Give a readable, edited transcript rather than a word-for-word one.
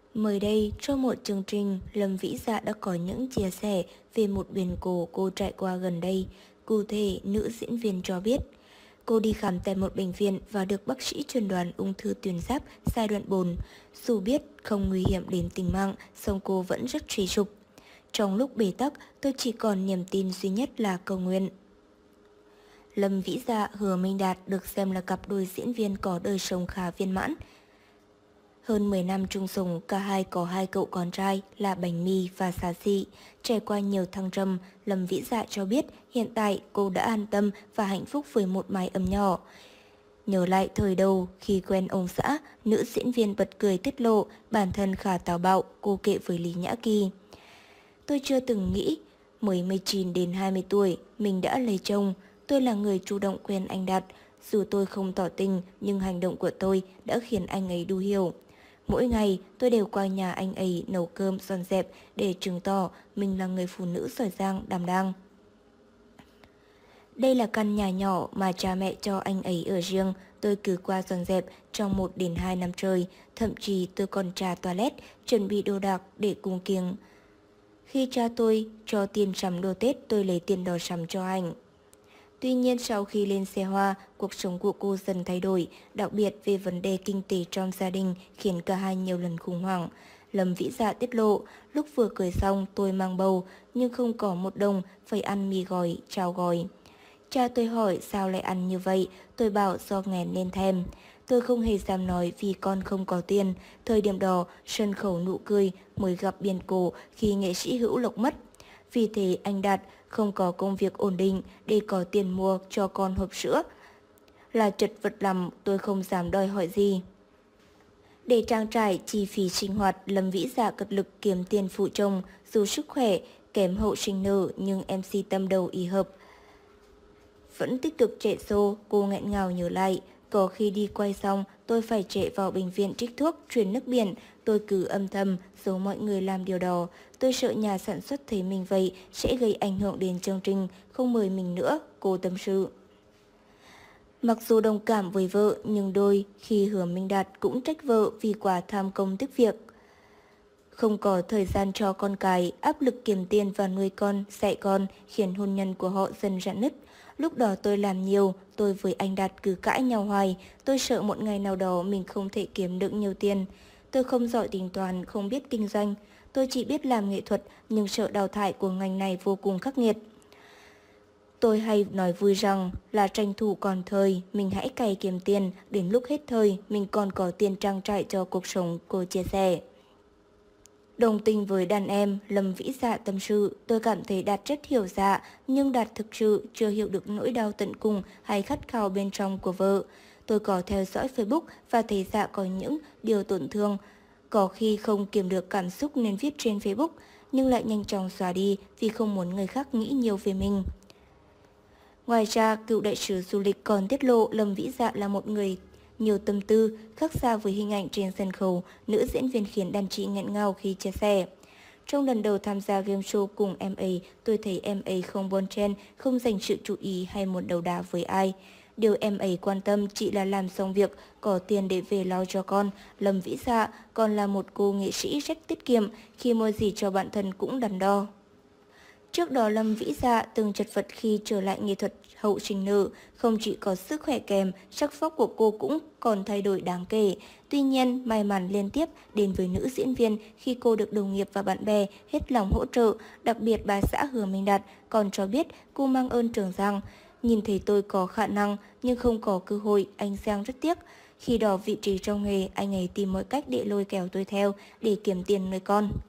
Mới đây, trong một chương trình, Lâm Vĩ Dạ đã có những chia sẻ về một biến cố cô trải qua gần đây. Cụ thể, nữ diễn viên cho biết, cô đi khám tại một bệnh viện và được bác sĩ chẩn đoán ung thư tuyến giáp giai đoạn 4. Dù biết không nguy hiểm đến tính mạng, song cô vẫn rất trì trục. Trong lúc bế tắc, tôi chỉ còn niềm tin duy nhất là cầu nguyện. Lâm Vĩ Dạ, Hứa Minh Đạt được xem là cặp đôi diễn viên có đời sống khá viên mãn. Hơn 10 năm chung sống, cả hai có hai cậu con trai là Bánh Mì và Xá Xị. Trải qua nhiều thăng trầm, Lâm Vĩ Dạ cho biết hiện tại cô đã an tâm và hạnh phúc với một mái ấm nhỏ. Nhớ lại thời đầu khi quen ông xã, nữ diễn viên bật cười tiết lộ bản thân khá táo bạo, cô kể với Lý Nhã Kỳ. Tôi chưa từng nghĩ, mới 19 đến 20 tuổi, mình đã lấy chồng. Tôi là người chủ động quen anh Đạt. Dù tôi không tỏ tình, nhưng hành động của tôi đã khiến anh ấy đủ hiểu. Mỗi ngày, tôi đều qua nhà anh ấy nấu cơm dọn dẹp để chứng tỏ mình là người phụ nữ giỏi giang, đảm đang. Đây là căn nhà nhỏ mà cha mẹ cho anh ấy ở riêng. Tôi cứ qua dọn dẹp trong 1 đến 2 năm trời. Thậm chí tôi còn trả toilet, chuẩn bị đồ đạc để cúng kiêng. Khi cha tôi cho tiền sắm đồ Tết, tôi lấy tiền đó sắm cho anh. Tuy nhiên sau khi lên xe hoa, cuộc sống của cô dần thay đổi, đặc biệt về vấn đề kinh tế trong gia đình khiến cả hai nhiều lần khủng hoảng. Lâm Vĩ Dạ tiết lộ, lúc vừa cưới xong tôi mang bầu nhưng không có một đồng, phải ăn mì gói, cháo gói. Cha tôi hỏi sao lại ăn như vậy, tôi bảo do nghèn nên thèm. Tôi không hề dám nói vì con không có tiền. Thời điểm đó, sân khấu nụ cười mới gặp biến cố khi nghệ sĩ Hữu Lộc mất. Vì thế anh Đạt không có công việc ổn định để có tiền mua cho con hộp sữa. Là chật vật lắm, tôi không dám đòi hỏi gì. Để trang trải chi phí sinh hoạt, Lâm Vĩ Dạ cật lực kiếm tiền phụ chồng, dù sức khỏe kém hậu sinh nở nhưng MC tâm đầu ý hợp. Vẫn tích cực chạy xô, cô nghẹn ngào nhớ lại. Có khi đi quay xong, tôi phải chạy vào bệnh viện trích thuốc, chuyển nước biển. Tôi cứ âm thầm, giấu mọi người làm điều đó. Tôi sợ nhà sản xuất thấy mình vậy sẽ gây ảnh hưởng đến chương trình, không mời mình nữa, cô tâm sự. Mặc dù đồng cảm với vợ, nhưng đôi khi Hứa Minh Đạt cũng trách vợ vì quá tham công tiếc việc. Không có thời gian cho con cái, áp lực kiếm tiền và nuôi con, dạy con khiến hôn nhân của họ dần rạn nứt. Lúc đó tôi làm nhiều, tôi với anh Đạt cứ cãi nhau hoài, tôi sợ một ngày nào đó mình không thể kiếm được nhiều tiền. Tôi không giỏi tính toán, không biết kinh doanh, tôi chỉ biết làm nghệ thuật nhưng sợ đào thải của ngành này vô cùng khắc nghiệt. Tôi hay nói vui rằng là tranh thủ còn thời, mình hãy cày kiếm tiền, đến lúc hết thời mình còn có tiền trang trải cho cuộc sống, cô chia sẻ. Đồng tình với đàn em, Lâm Vĩ Dạ tâm sự, tôi cảm thấy Đạt rất hiểu Dạ, nhưng Đạt thực sự chưa hiểu được nỗi đau tận cùng hay khát khao bên trong của vợ. Tôi có theo dõi Facebook và thấy Dạ có những điều tổn thương. Có khi không kiềm được cảm xúc nên viết trên Facebook, nhưng lại nhanh chóng xóa đi vì không muốn người khác nghĩ nhiều về mình. Ngoài ra, cựu đại sứ du lịch còn tiết lộ Lâm Vĩ Dạ là một người nhiều tâm tư, khác xa với hình ảnh trên sân khấu, nữ diễn viên khiến đàn chị nghẹn ngào khi chia sẻ. Trong lần đầu tham gia game show cùng em ấy, tôi thấy em ấy không bon chen, không dành sự chú ý hay muốn đấu đá với ai. Điều em ấy quan tâm chỉ là làm xong việc, có tiền để về lo cho con. Lâm Vĩ Dạ còn là một cô nghệ sĩ rất tiết kiệm, khi mua gì cho bản thân cũng đắn đo. Trước đó Lâm Vĩ Dạ từng chật vật khi trở lại nghệ thuật hậu sinh nở, không chỉ có sức khỏe kém, sắc vóc của cô cũng còn thay đổi đáng kể. Tuy nhiên, may mắn liên tiếp đến với nữ diễn viên khi cô được đồng nghiệp và bạn bè hết lòng hỗ trợ, đặc biệt bà xã Hứa Minh Đạt còn cho biết cô mang ơn Trường Giang. Nhìn thấy tôi có khả năng nhưng không có cơ hội, anh Giang rất tiếc. Khi đó vị trí trong nghề, anh ấy tìm mọi cách để lôi kéo tôi theo để kiếm tiền nuôi con.